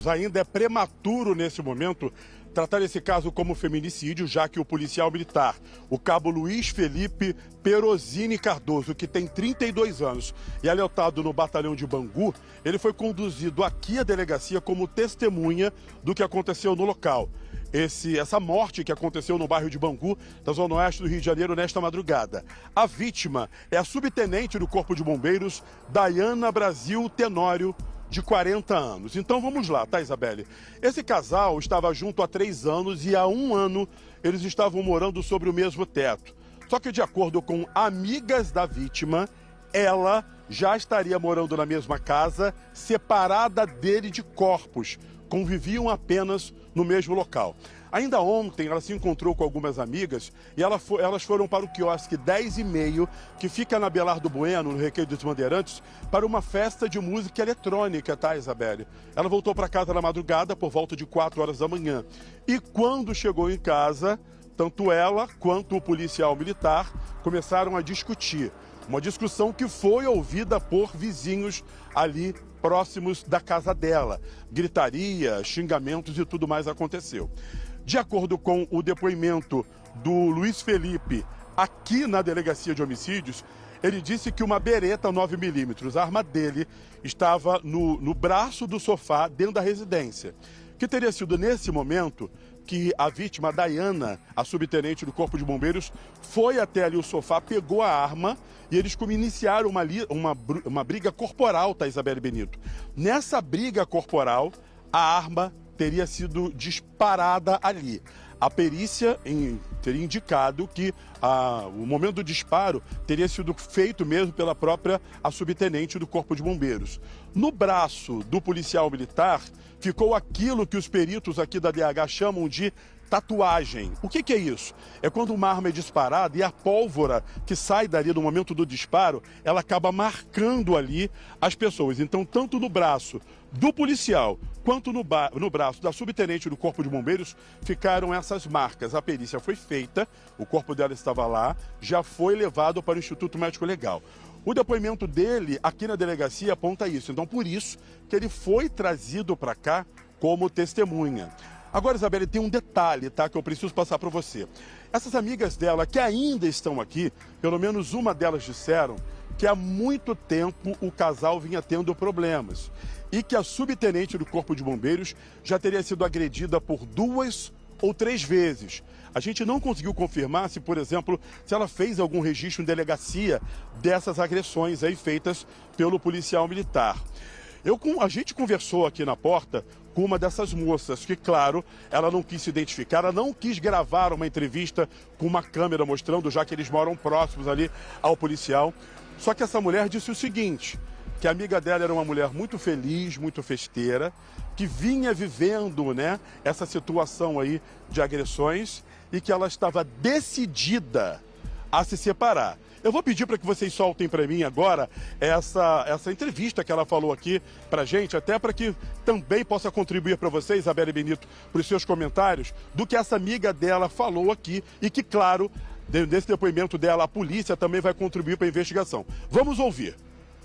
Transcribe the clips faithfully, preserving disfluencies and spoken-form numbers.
Ainda é prematuro nesse momento tratar esse caso como feminicídio, já que o policial militar, o cabo Luiz Felipe Perosini Cardoso, que tem trinta e dois anos e é alotado no batalhão de Bangu, ele foi conduzido aqui à delegacia como testemunha do que aconteceu no local. Esse, essa morte que aconteceu no bairro de Bangu, da zona oeste do Rio de Janeiro, nesta madrugada. A vítima é a subtenente do Corpo de Bombeiros, Dayana Brasil Tenório, de quarenta anos. Então vamos lá, tá, Isabelle? Esse casal estava junto há três anos e há um ano eles estavam morando sobre o mesmo teto. Só que, de acordo com amigas da vítima, ela já estaria morando na mesma casa, separada dele de corpos. Conviviam apenas no mesmo local. Ainda ontem, ela se encontrou com algumas amigas e ela foi, elas foram para o quiosque dez e meio, que fica na Belardo Bueno, no Recreio dos Bandeirantes, para uma festa de música eletrônica, tá, Isabelle? Ela voltou para casa na madrugada, por volta de quatro horas da manhã. E quando chegou em casa, tanto ela quanto o policial militar começaram a discutir. Uma discussão que foi ouvida por vizinhos ali próximos da casa dela. Gritaria, xingamentos e tudo mais aconteceu. De acordo com o depoimento do Luiz Felipe aqui na delegacia de homicídios, ele disse que uma bereta nove milímetros, a arma dele, estava no, no braço do sofá dentro da residência. Que teria sido nesse momento que a vítima, a Dayana, a subtenente do Corpo de Bombeiros, foi até ali o sofá, pegou a arma e eles como iniciaram uma, uma, uma briga corporal, tá, Isabelle Benito? Nessa briga corporal, a arma teria sido disparada ali. A perícia em, teria indicado que a, o momento do disparo teria sido feito mesmo pela própria a subtenente do Corpo de Bombeiros. No braço do policial militar ficou aquilo que os peritos aqui da D H chamam de tatuagem. O que que é isso? É quando uma arma é disparada e a pólvora que sai dali no momento do disparo, ela acaba marcando ali as pessoas. Então, tanto no braço do policial quanto no, no braço da subtenente do Corpo de Bombeiros ficaram essas marcas. A perícia foi feita, o corpo dela estava lá, já foi levado para o Instituto Médico Legal. O depoimento dele aqui na delegacia aponta isso. Então, por isso que ele foi trazido para cá como testemunha. Agora, Isabelle, tem um detalhe, tá, que eu preciso passar para você. Essas amigas dela que ainda estão aqui, pelo menos uma delas disseram que há muito tempo o casal vinha tendo problemas e que a subtenente do Corpo de Bombeiros já teria sido agredida por duas ou três vezes. A gente não conseguiu confirmar se, por exemplo, se ela fez algum registro em delegacia dessas agressões aí feitas pelo policial militar. Eu, a gente conversou aqui na porta com uma dessas moças, que, claro, ela não quis se identificar, ela não quis gravar uma entrevista com uma câmera mostrando, já que eles moram próximos ali ao policial. Só que essa mulher disse o seguinte, que a amiga dela era uma mulher muito feliz, muito festeira, que vinha vivendo, né, essa situação aí de agressões e que ela estava decidida a se separar. Eu vou pedir para que vocês soltem para mim agora essa, essa entrevista que ela falou aqui para gente, até para que também possa contribuir para vocês, Isabelle Benito, para os seus comentários, do que essa amiga dela falou aqui e que, claro, desse depoimento dela, a polícia também vai contribuir para a investigação. Vamos ouvir.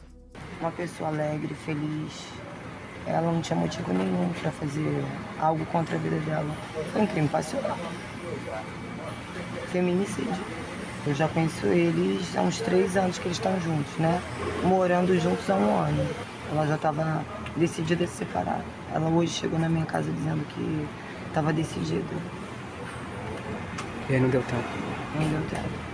Uma pessoa alegre, feliz. Ela não tinha motivo nenhum para fazer algo contra a vida dela. Foi um crime passional. Feminicídio. Eu já conheço eles há uns três anos que eles estão juntos, né? Morando juntos há um ano. Ela já estava decidida a se separar. Ela hoje chegou na minha casa dizendo que estava decidida. E aí não deu tempo? Não deu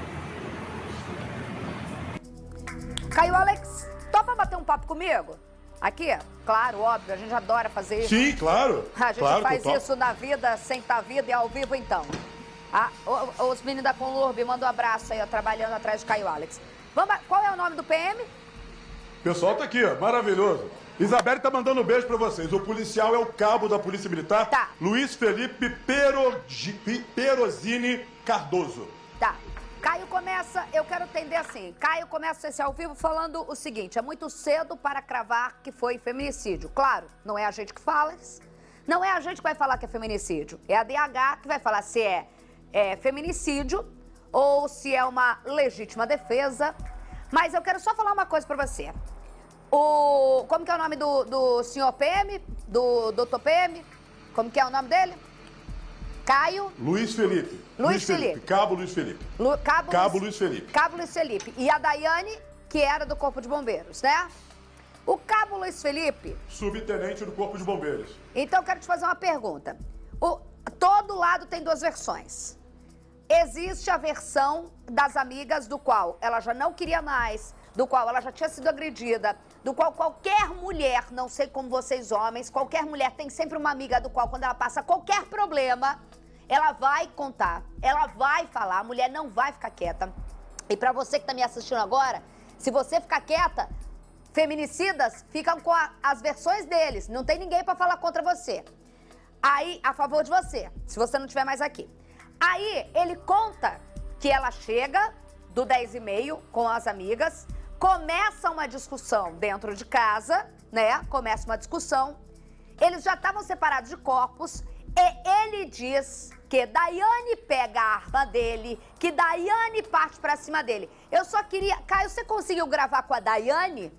tempo. Caio Alex, topa bater um papo comigo? Aqui? Claro, óbvio, a gente adora fazer isso. Sim, claro. A gente claro, faz total. isso na vida, sem estar vida e ao vivo, então. Ah, os meninos da Conlurb, manda um abraço aí, ó, trabalhando atrás de Caio Alex. Vamos, qual é o nome do P M? O pessoal tá aqui, ó, maravilhoso. Isabelle tá mandando um beijo pra vocês. O policial é o cabo da Polícia Militar, tá. Luiz Felipe Perogi, Perosini Cardoso. Tá. Caio começa, eu quero entender assim, Caio começa esse ao vivo falando o seguinte, é muito cedo para cravar que foi feminicídio. Claro, não é a gente que fala, não é a gente que vai falar que é feminicídio, é a D H que vai falar se é É, feminicídio ou se é uma legítima defesa. Mas eu quero só falar uma coisa pra você. O, como que é o nome do, do senhor P M? do doutor P M? Como que é o nome dele? Caio? Luiz Felipe. Luiz, Luiz Felipe. Felipe. Cabo Luiz Felipe. Lu, Cabo, Cabo Luiz, Luiz Felipe. Cabo Luiz Felipe. E a Daiane, que era do Corpo de Bombeiros, né? O Cabo Luiz Felipe... Subtenente do Corpo de Bombeiros. Então, eu quero te fazer uma pergunta. O, todo lado tem duas versões. Existe a versão das amigas do qual ela já não queria mais, do qual ela já tinha sido agredida, do qual qualquer mulher, não sei como vocês homens, qualquer mulher tem sempre uma amiga do qual quando ela passa qualquer problema, ela vai contar, ela vai falar, a mulher não vai ficar quieta. E pra você que tá me assistindo agora, se você ficar quieta, feminicidas ficam com a, as versões deles, não tem ninguém pra falar contra você. Aí, a favor de você, se você não estiver mais aqui. Aí, ele conta que ela chega do dez e meio com as amigas, começa uma discussão dentro de casa, né? Começa uma discussão. Eles já estavam separados de corpos e ele diz que Daiane pega a arma dele, que Daiane parte pra cima dele. Eu só queria... Caio, você conseguiu gravar com a Daiane?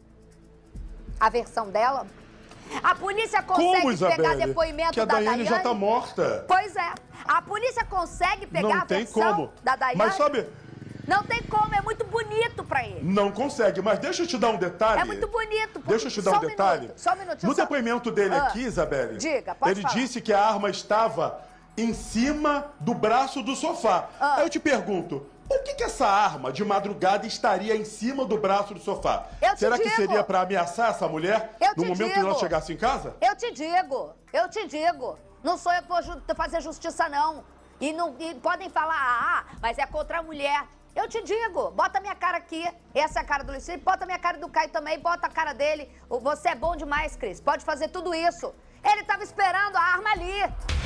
A versão dela? A polícia consegue Como, Isabelle? pegar depoimento que a da Daiane Daiane? já tá morta. Pois é. A polícia consegue pegar Não a tem versão como. da Daiane? Mas sabe... Não tem como, é muito bonito pra ele. Não consegue, mas deixa eu te dar um detalhe. É muito bonito. Deixa eu te dar Só um detalhe. Minuto, só um minutinho. No só... depoimento dele Ah, aqui, Isabelle, diga, pode ele falar. disse que a arma estava em cima do braço do sofá. Ah. Aí eu te pergunto, por que que essa arma de madrugada estaria em cima do braço do sofá? Eu te Será que digo. seria para ameaçar essa mulher Eu no te momento digo. que ela chegasse em casa? Eu te digo, eu te digo. Não sou eu que vou ju- fazer justiça, não. E, não. e podem falar, ah, mas é contra a mulher. Eu te digo, bota minha cara aqui, essa é a cara do Luiz Felipe, bota minha cara do Caio também, bota a cara dele. Você é bom demais, Cris, pode fazer tudo isso. Ele estava esperando a arma ali.